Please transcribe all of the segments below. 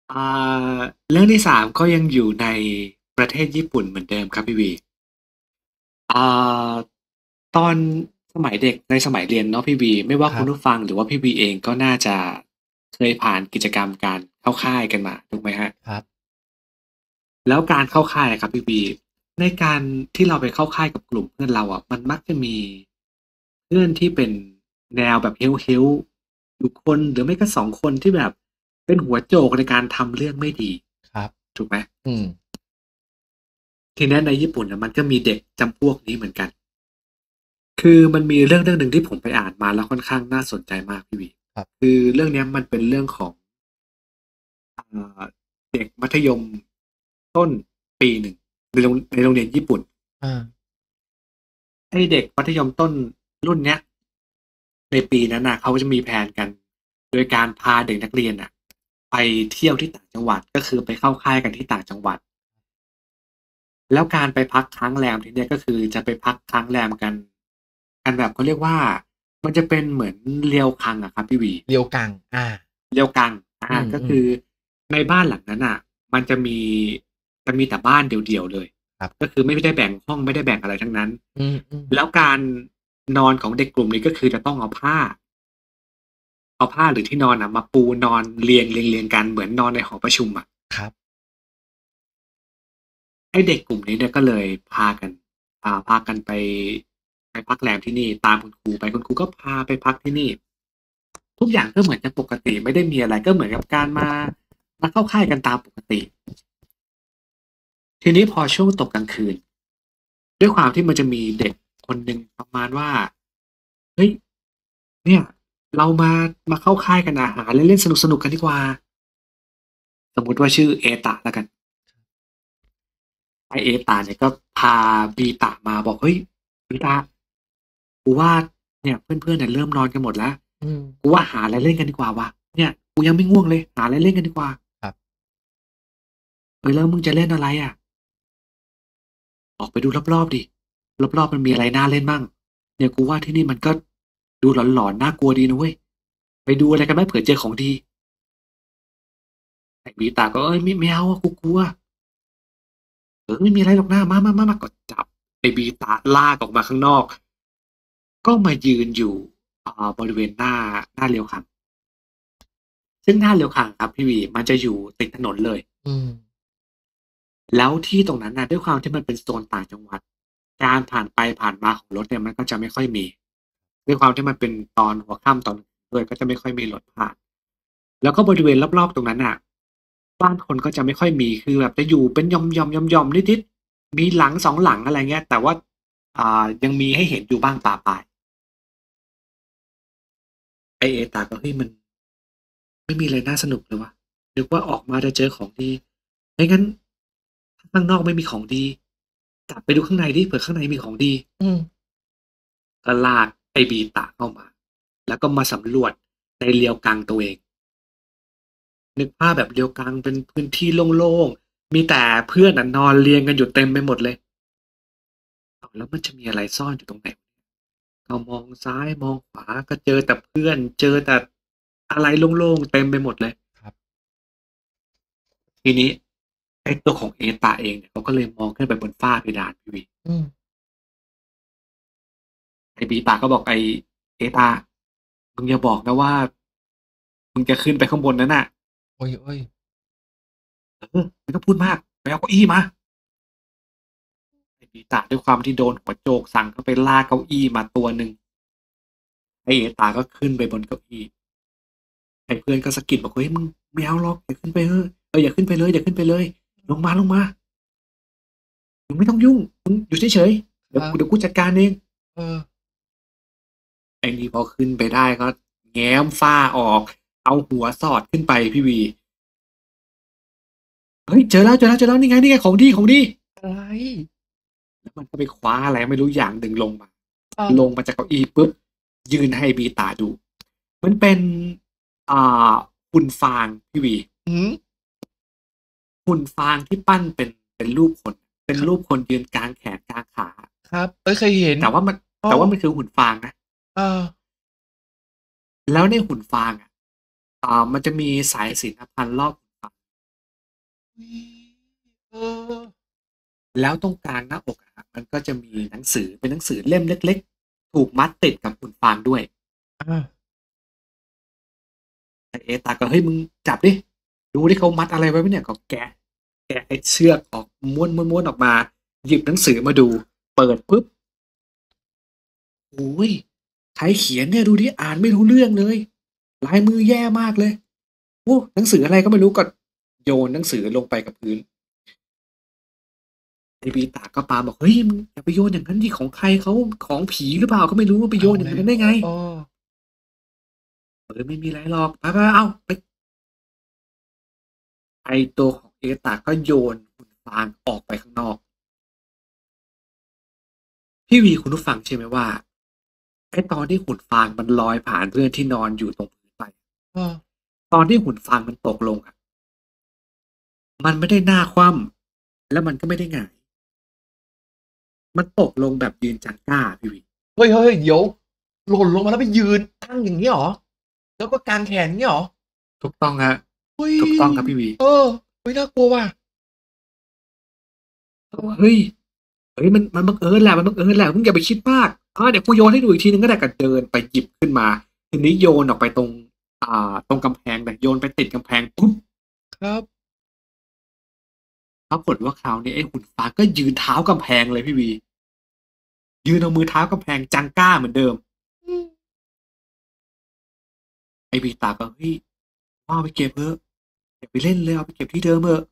อ่เรื่องที่สามก็ยังอยู่ในประเทศญี่ปุ่นเหมือนเดิมครับพี่วีอ่าตอนสมัยเด็กในสมัยเรียนเนาะพี่วีไม่ว่าครับคุณผู้ฟังหรือว่าพี่วีเองก็น่าจะเคยผ่านกิจกรรมการเข้าค่ายกันมาถูกไหมฮะครับแล้วการเข้าค่ายอะครับพี่วีในการที่เราไปเข้าค่ายกับกลุ่มเพื่อนเราอ่ะมันมักจะมีเพื่อนที่เป็นแนวแบบเฮลอยู่คนหรือไม่ก็สองคนที่แบบเป็นหัวโจกในการทำเรื่องไม่ดีครับถูกไหมอืมทีนี้ในญี่ปุ่นนะมันก็มีเด็กจำพวกนี้เหมือนกัน คือมันมีเรื่องหนึ่งที่ผมไปอ่านมาแล้วค่อนข้างน่าสนใจมากพี่วีครับคือเรื่องเนี้ยมันเป็นเรื่องของอ่าเด็กมัธยมต้นปีหนึ่งในโรงเรียนญี่ปุ่นอ่าไอเด็กมัธยมต้นรุ่นเนี้ยในปีนั้นน่ะเขาจะมีแผนกันโดยการพาเด็กนักเรียนน่ะไปเที่ยวที่ต่างจังหวัดก็คือไปเข้าค่ายกันที่ต่างจังหวัด แล้วการไปพักค้างแรมที่เนี่ยก็คือจะไปพักค้างแรมกันแบบเขาเรียกว่ามันจะเป็นเหมือนเรียวคังอะครับพี่หวีเรียวกังเรียวกังอืมก็คือในบ้านหลังนั้นอ่ะมันจะมีแต่บ้านเดี่ยวๆเลยครับก็คือไม่ได้แบ่งห้องไม่ได้แบ่งอะไรทั้งนั้นอืมแล้วการนอนของเด็กกลุ่มนี้ก็คือจะต้องเอาผ้าหรือที่นอนอะมาปูนอนเรียงกันเหมือนนอนในหอประชุมอะครับไอ้เด็กกลุ่มนี้เนี่ยก็เลยพากันไปพักแรมที่นี่ตามคุณครูไปคุณครูก็พาไปพักที่นี่ทุกอย่างก็เหมือนจะปกติไม่ได้มีอะไรก็เหมือนกับการมาเข้าค่ายกันตามปกติทีนี้พอช่วงตกกลางคืนด้วยความที่มันจะมีเด็กคนหนึ่งประมาณว่าเฮ้ยเนี่ยเรามาเข้าค่ายกันอาหารเล่นๆสนุกๆกันดีกว่าสมมุติว่าชื่อเอตะแล้วกันไอเอตาเนี่ยก็พาบีตะมาบอกเฮ้ยบีตะ กูว่าเนี่ยเพื่อนๆเนี่ยเริ่มนอนกันหมดแล้วอืมกูว่าหาอะไรเล่นกันดีกว่าวะเนี่ยกูยังไม่ง่วงเลยหาอะไรเล่นกันดีกว่าครับเออแล้วมึงจะเล่นอะไรอ่ะออกไปดูรอบๆดิรอบๆมันมีอะไรน่าเล่นบ้างเนี่ยกูว่าที่นี่มันก็ดูหลอนๆน่ากลัวดีนะเว้ยไปดูอะไรกันไหมเผื่อเจอของดีไอ้บีตาก็เอ้ยไม่เอาอะกูกลัวเออไม่มีอะไรหรอกหน้ามากดจับไอ้บีตาลากออกมาข้างนอกก็มายืนอยู่บริเวณหน้าเรียวคังซึ่งหน้าเรียวคังครับพี่วีมันจะอยู่ติดถนนเลยอืมแล้วที่ตรงนั้นน่ะด้วยความที่มันเป็นโซนต่างจังหวัดการผ่านไปผ่านมาของรถเนี่ยมันก็จะไม่ค่อยมีด้วยความที่มันเป็นตอนหัวค่ำตอนด้วยก็จะไม่ค่อยมีรถผ่านแล้วก็บริเวณรอบๆตรงนั้นน่ะบ้านคนก็จะไม่ค่อยมีคือแบบจะอยู่เป็นหย่อมๆนิดๆมีหลังสองหลังอะไรเงี้ยแต่ว่ายังมีให้เห็นอยู่บ้างปะปายไอเอตาก็เฮ้ยมันไม่มีอะไรน่าสนุกเลยวะนึกว่าออกมาจะเจอของดีไม่งั้นข้างนอกไม่มีของดีกลับไปดูข้างในดิเผื่อข้างในมีของดีอืมก็ลากไอ้บีตะเข้ามาแล้วก็มาสำรวจในเรียวกังตัวเองนึกภาพแบบเรียวกังเป็นพื้นที่โล่งๆมีแต่เพื่อนนอนเรียงกันอยู่เต็มไปหมดเลยแล้วมันจะมีอะไรซ่อนอยู่ตรงไหนเรามองซ้ายมองขวาก็เจอแต่เพื่อนเจอแต่อะไรโล่งๆเต็มไปหมดเลยครับทีนี้ไอ้ตัวของเอตาเองเนี่ยเขาก็เลยมองขึ้นไปบนฝ้าเพดานพี่วีอืมไอ้บีตาก็บอกไอ้เอตามึงอย่าบอกนะว่ามึงจะขึ้นไปข้างบนนั้นน่ะโอ้ยโอ้ยไม่ต้องพูดมากไปเอาเก้าอี้มา ไอ้ปีตาด้วยความที่โดนหัวโจกสั่งก็ไปลากเก้าอี้มาตัวหนึ่งไอ้เอตาก็ขึ้นไปบนเก้าอี้ไอ้เพื่อนก็สะกิดบอกเฮ้ยมึงไม่เอาหรอกอย่าขึ้นไปเถอะอย่าขึ้นไปเลยอย่าขึ้นไปเลยลงมามึงไม่ต้องยุ่งมึงอยู่เฉยๆเดี๋ยวครับกูเดี๋ยวกูจัดการเองเออไอ้นี่พอขึ้นไปได้ก็แง้มฝ้าออกเอาหัวสอดขึ้นไปพี่วีเฮ้ยเจอแล้วนี่ไงของดีอะไรแล้วมันก็ไปคว้าอะไรไม่รู้อย่างหนึ่งลงมาอ่ะลงมาจากเก้าอี้ปุ๊บยืนให้บีตาดูมันเป็นอ่าหุ่นฟางพี่วีอืมหุ่นฟางที่ปั้นเป็นรูปคนเป็นครับรูปคนยืนกลางแขนกลางขาครับเอ้ยเคยเห็นแต่ว่ามันอ๋อแต่ว่ามันคือหุ่นฟางนะเออแล้วในหุ่นฟางมันจะมีสายสิญจน์พันรอบหุ่นฟางเออแล้วตรงกลางหน้าอกอะมันก็จะมีหนังสือเป็นหนังสือเล่มเล็กๆถูกมัดติดกับหุ่นฟางด้วยอาไอเอตาก็เฮ้ยมึงจับดิดูที่เขามัดอะไรไว้ไหมเนี่ยก็แกะไอ้เชือกออกม้วนออกมาหยิบหนังสือมาดูเปิดปุ๊บโอ้ยใครเขียนเนี่ยดูดิอ่านไม่รู้เรื่องเลยลายมือแย่มากเลยโอ้หนังสืออะไรก็ไม่รู้ก็โยนหนังสือลงไปกับพื้น ไอ้บีตาก็ปาบอกเฮ้ยมึงอย่าไปโยนอย่างนั้นที่ของใครเขาของผีหรือเปล่าก็ไม่รู้ว่าไปโยเอานอย่างแล้วนั้นได้ไงเออไม่มีอะไรหรอกไปเอาไปไอตัวของเอตาก็โยนหุ่นฟางออกไปข้างนอกพี่วีคุณผู้ฟังใช่ไหมว่าไอตอนที่หุ่นฟางมันลอยผ่านเพื่อนที่นอนอยู่ตรงพื้นไปเออตอนที่หุ่นฟางมันตกลงอ่ะมันไม่ได้หน้าคว่ำแล้วมันก็ไม่ได้หงายมันตกลงแบบยืนจังก้าพี่วีเฮ้ยเดี๋ยวหล่นลงมาแล้วไปยืนตั้งอย่างงี้เหรอแล้วก็กางแขนงี้เหรอถูกต้องฮะเฮ้ยถูกต้องครับพี่วีเออเฮ้ยน่ากลัวว่ะเฮ้ยมันบังเอิญแหละมันบังเอิญแหละมึงอย่าไปคิดมากเดี๋ยวกูโยนให้ดูอีกทีนึงก็ได้ก็เดินไปหยิบขึ้นมาทีนี้โยนออกไปตรงกำแพงเลยโยนไปติดกำแพงปุ๊บครับปรากฏว่าคราวนี้ไอ้หุ่นฟ้าก็ยืนเท้ากำแพงเลยพี่วียืนเอามือเท้ากำแพงจังก้าเหมือนเดิมอืมไอ้บีตาก็เฮ้ยเอาไปเก็บเถอะอย่าไปเล่นเลยเอาไปเก็บที่เดิมเถอะ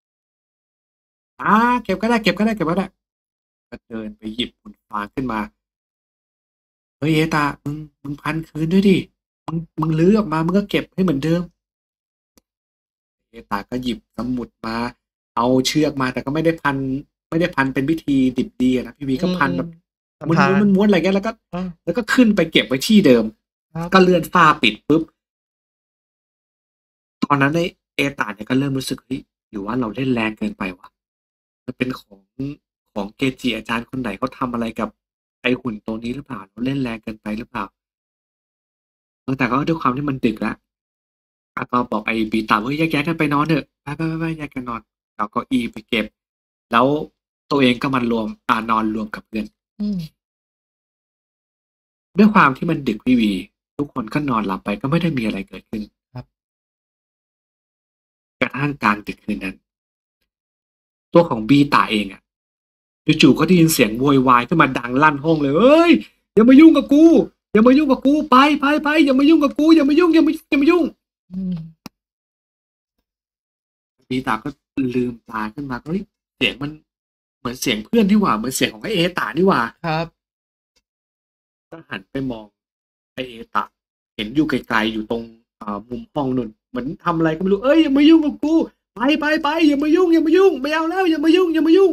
เก็บก็ได้ก็เดินไปหยิบหุ่นฟ้าขึ้นมาเฮ้ยเอตามึงพันคืนด้วยดิมึงลื้อออกมามึงก็เก็บให้เหมือนเดิม เอตาก็หยิบสมุดมาเอาเชือกมาแต่ก็ไม่ได้พันเป็นพิธีดิบดีอะนะพี่วีอืก็พันมแบบๆทำทางม้วนอะไรเงี้ยแล้วก็อาแล้วก็ขึ้นไปเก็บไว้ที่เดิมครับก็เลื่อนฝ้าปิดปุ๊บตอนนั้นไอ้เอตาเนี่ยก็เริ่มรู้สึกเฮ้ยหรือว่าเราเล่นแรงเกินไปวะมันเป็นของเกจิอาจารย์คนไหนเขาทำอะไรกับไอ้หุ่นตัวนี้หรือเปล่าเราเล่นแรงเกินไปหรือเปล่าแต่ก็ด้วยความที่มันดึกแล้วก็บอกไอ้บีตาว่าแยกย้ายกันไปนอนเถอะไปแยกกันนอนเอาเก้าอี้ไปเก็บ แล้วตัวเองก็มารวมนอนรวมกับเพื่อนอืมด้วยความที่มันดึกพี่วีทุกคนก็นอนหลับไปก็ไม่ได้มีอะไรเกิดขึ้นครับกระทั่งกลางดึกคืนนั้นตัวของบีตาเองอ่ะจู่ๆก็ได้ยินเสียงโวยวายขึ้นมาดังลั่นห้องเลยเอ้ยอย่ามายุ่งกับกูอย่ามายุ่งกับกูไปอย่ามายุ่งกับกูอย่ามายุ่งอืมบีตาก็ลืมตาขึ้นมาก็เฮ้ยเสียงมันเหมือนเสียงเพื่อนที่หว่าเหมือนเสียงของไอเอตานี่หว่าครับก็หันไปมอง ไอเอตะเห็นอยู่ไกลๆอยู่ตรงมุมห้องนู่นเหมือนทำอะไรก็ไม่รู้เอ้ยอย่ามายุ่งกับกูไปอย่ามายุ่งไม่เอาแล้วอย่ามายุ่ง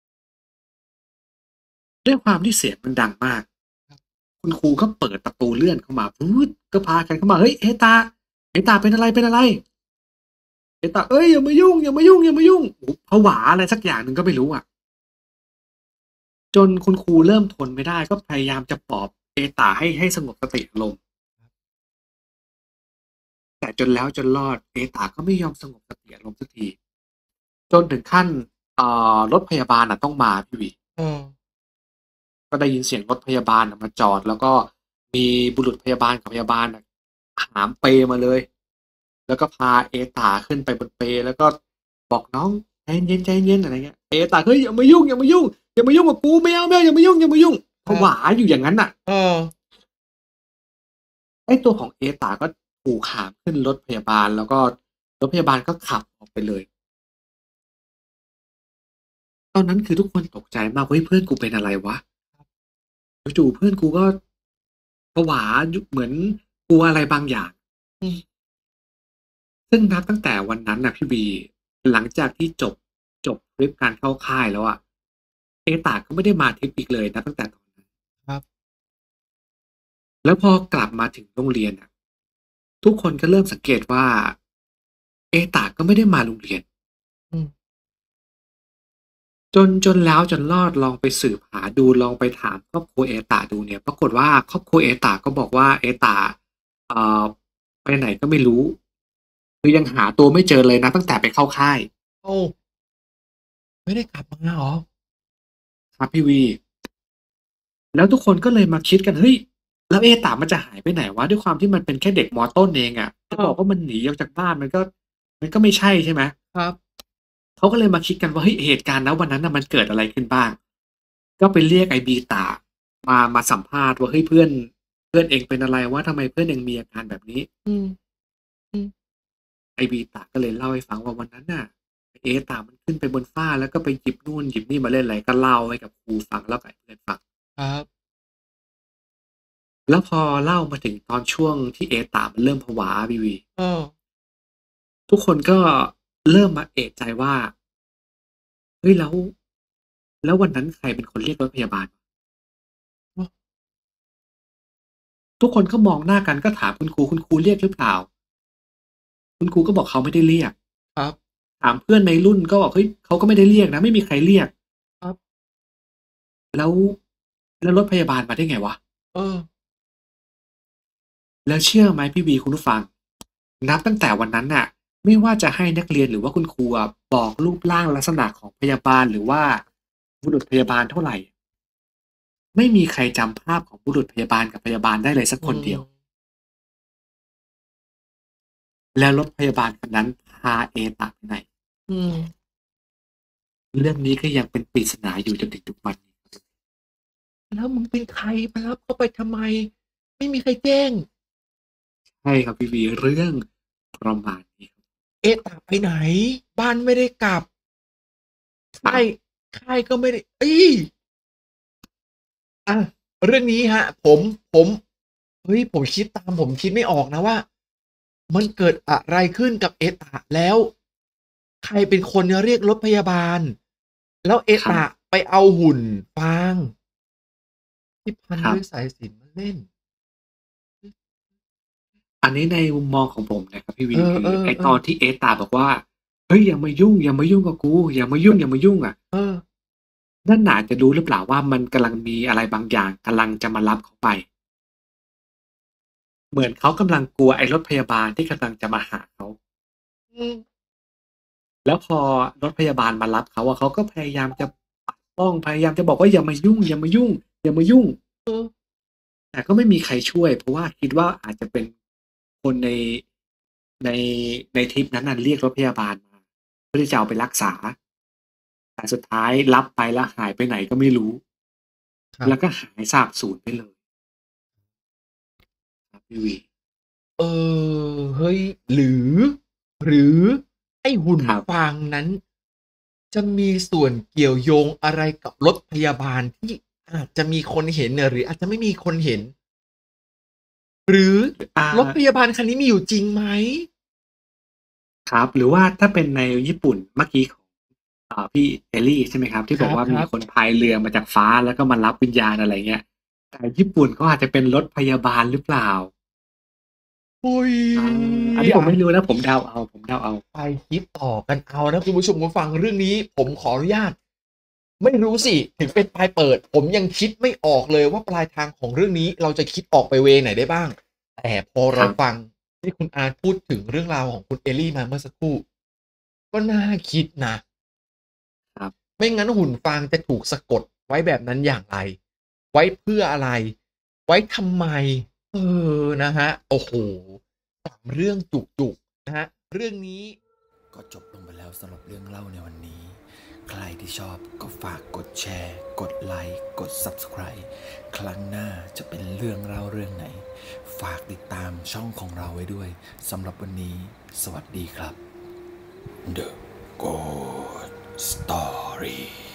ด้วยความที่เสียงมันดังมากคุณครูก็เปิดประตูเลื่อนเข้ามาพูดก็พากันเข้ามาเฮ้ยเอตาเป็นอะไรเอตาเอ้ยอย่ามายุ่งโอ้โหผวาอะไรสักอย่างหนึ่งก็ไม่รู้อ่ะจนคุณครูเริ่มทนไม่ได้ก็พยายามจะปลอบเอตาให้สงบสติอารมณ์ แต่จนแล้วจนรอดเอตาก็ไม่ยอมสงบสติอารมณ์สักทีจนถึงขั้นรถพยาบาลต้องมาพี่วีเออก็ได้ยินเสียงรถพยาบาลมาจอดแล้วก็มีบุรุษพยาบาลกับพยาบาลหามเปมาเลยแล้วก็พาเอตาขึ้นไปบนเปแล้วก็บอกน้องใจเย็นอะไรเงี้ยเอตาเฮ้ยอย่ามายุ่งกับกูไม่เอาอย่ามายุ่งผครับวาอยู่อย่างนั้นน่ะเออไอ้ตัวของเอตาก็ถูกหามขึ้นรถพยาบาลแล้วก็รถพยาบาลก็ขับออกไปเลย ตอนนั้นคือทุกคนตกใจมากเฮ้ยเพื่อนกูเป็นอะไรวะจู่ๆเพื่อนกูก็ผวาเหมือนกลัวอะไรบางอย่างอืมซึ่งนับตั้งแต่วันนั้นน่ะพี่บีหลังจากที่จบทริปการเข้าค่ายแล้วอะเอตาก็ไม่ได้มาทริปอีกเลยนะตั้งแต่ตอนนั้นครับแล้วพอกลับมาถึงโรงเรียนอะทุกคนก็เริ่มสังเกตว่าเอตาก็ไม่ได้มาโรงเรียนอืมจนแล้วจนรอดลองไปสืบหาดูลองไปถามครอบครัวเอตาดูเนี่ยปรากฏว่าครอบครัวเอตาก็บอกว่าเอตาเอ่อไปไหนก็ไม่รู้คือยังหาตัวไม่เจอเลยนะตั้งแต่ไปเข้าค่ายเอ้าไม่ได้กลับมาเหรอครับพี่วีแล้วทุกคนก็เลยมาคิดกันเฮ้ยแล้วเอตามันจะหายไปไหนวะด้วยความที่มันเป็นแค่เด็กมอต้นเองอ่ะจะบอกว่ามันหนีออกจากบ้านมันก็ไม่ใช่ใช่ไหมครับเขาก็เลยมาคิดกันว่าเฮ้ยเหตุการณ์นะวันนั้นน่ะมันเกิดอะไรขึ้นบ้างก็ไปเรียกไอ้บีตามาสัมภาษณ์ว่าเฮ้ยเพื่อนเองเป็นอะไรวะทำไมเพื่อนเองมีอาการแบบนี้อืมอืมไอ้บีตาก็เลยเล่าให้ฟังว่าวันนั้นน่ะเอตามันขึ้นไปบนฟ้าแล้วก็ไปหยิบนู่นหยิบนี่มาเล่นอะไรก็เล่าให้กับครูฟังแล้วกับเพื่อนฟังครับแล้วพอเล่ามาถึงตอนช่วงที่เอตามันเริ่มผวาวีเออทุกคนก็เริ่มมาเอะใจว่าเฮ้ยแล้ววันนั้นใครเป็นคนเรียกรถพยาบาลทุกคนก็มองหน้ากันก็ถามคุณครูเรียกหรือเปล่าคุณครูก็บอกเขาไม่ได้เรียกครับถามเพื่อนในรุ่นก็บอกเฮ้ยเขาก็ไม่ได้เรียกนะไม่มีใครเรียกครับแล้วแล้วรถพยาบาลมาได้ไงวะเออแล้วเชื่อไหมพี่วีคุณผู้ฟังนับตั้งแต่วันนั้นน่ะไม่ว่าจะให้นักเรียนหรือว่าคุณครูอะบอกรูปร่างลักษณะของพยาบาลหรือว่าบุรุษพยาบาลเท่าไหร่ไม่มีใครจำภาพของบุรุษพยาบาลกับพยาบาลได้เลยสักอืคนเดียวมแล้วรถพยาบาลคนนั้นพาเอตาไปไหนอืมเรื่องนี้ก็ยังเป็นปริศนาอยู่จนถึงทุกวันนี้แล้วมึงเป็นใครมารับเขาไปทำไมไม่มีใครแจ้งใช่ครับพี่วีเรื่องประมาณนี้เอะตาไปไหนบ้านไม่ได้กลับครับค่ายค่ายก็ไม่ได้อ่ะเรื่องนี้ฮะผมเฮ้ยผมคิดตามผมคิดไม่ออกนะว่ามันเกิดอะไรขึ้นกับเอะตาแล้วใครเป็นคนเรียกรถพยาบาลแล้วเอะตาครับไปเอาหุ่นฟางที่พันครับด้วยสายสิญจน์มาเล่นอันนี้ในมุมมองของผมนะครับพี่เอวีคืออเออเออไอตอนที่เอตาบอกว่าเฮ้ยอย่ามายุ่งกับกูอย่ามายุ่งอ่ะเออนั่นน่ะจะรู้หรือเปล่าว่ามันกำลังมีอะไรบางอย่างกำลังจะมารับเขาไปเหมือนเขากำลังกลัวไอ้รถพยาบาลที่กำลังจะมาหาเขาอืมแล้วพอรถพยาบาลมารับเขาอะเขาก็พยายามจะปัดป้องพยายามจะบอกว่าอย่ามายุ่งเออแต่ก็ไม่มีใครช่วยเพราะว่าคิดว่าอาจจะเป็นคนในในทริปนั้นน่ะเรียกรถพยาบาลมาเพื่อที่จะเอาไปรักษาแต่สุดท้ายรับไปแล้วหายไปไหนก็ไม่รู้แล้วก็ครับหายสาบสูญไปเลยครับพี่วีเอเฮ้ยหรือหรือไอ้หุ่นครับฟางนั้นจะมีส่วนเกี่ยวโยงอะไรกับรถพยาบาลที่อาจจะมีคนเห็นเนี่ยหรืออาจจะไม่มีคนเห็นหรืออ่ารถพยาบาลคันนี้มีอยู่จริงไหมครับหรือว่าถ้าเป็นในญี่ปุ่นเมื่อกี้ของพี่เอลลี่ใช่ไหมครับที่บอกว่ามีครับครับคนพายเรือมาจากฟ้าแล้วก็มารับวิญญาณอะไรเงี้ยแต่ญี่ปุ่นเขาอาจจะเป็นรถพยาบาลหรือเปล่าอุ้ยอ่าอันนี้ผมอ่ะไม่รู้นะผมเดาเอาไปคิดต่อกันเอานะคุณผู้ชมผู้ฟังเรื่องนี้ผมขออนุญาตไม่รู้สิถึงเป็นปลายเปิดผมยังคิดไม่ออกเลยว่าปลายทางของเรื่องนี้เราจะคิดออกไปเวไหนได้บ้าง แต่พอครับเราฟังที่คุณอาร์ตพูดถึงเรื่องราวของคุณเอลลี่มาเมื่อสักครู่ก็น่าคิดนะครับไม่งั้นหุ่นฟางจะถูกสะกดไว้แบบนั้นอย่างไรไว้เพื่ออะไรไว้ทำไมเอนะฮะโอ้โห3เรื่องจุกๆนะฮะเรื่องนี้ก็จบลงไปแล้วสำหรับเรื่องเล่าในวันนี้ ใครที่ชอบก็ฝากกดแชร์ กดไลค์ กด Subscribe ครั้งหน้าจะเป็นเรื่องเล่าเรื่องไหน ฝากติดตามช่องของเราไว้ด้วย สำหรับวันนี้ สวัสดีครับ The Ghost Story